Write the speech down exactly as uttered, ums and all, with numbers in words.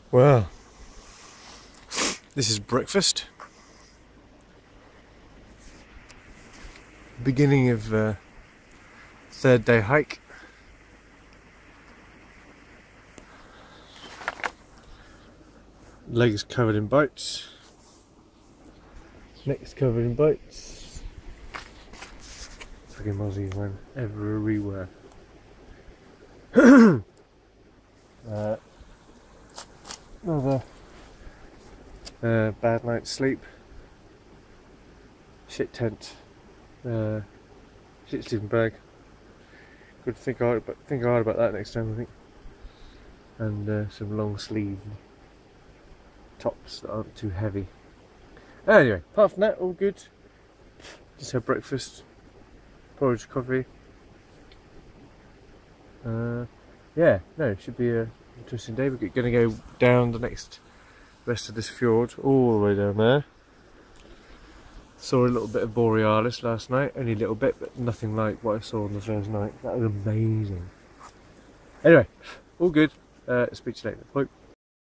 Well, this is breakfast. Beginning of uh, third day hike. Legs covered in bites. Neck's covered in bites. Fucking mozzies, man, everywhere. uh, another uh, bad night's sleep. Shit tent. Uh, shit sleeping bag. Good to think hard, but think hard about that next time, I think. And uh, some long sleeved tops that aren't too heavy. Anyway, apart from that, all good. Just had breakfast, porridge, coffee. Uh, yeah, no, it should be an interesting day. We're going to go down the next rest of this fjord, all the way down there. Saw a little bit of Borealis last night, only a little bit, but nothing like what I saw on the first night. That was amazing. Anyway, all good. Uh, speak to you later. Bye.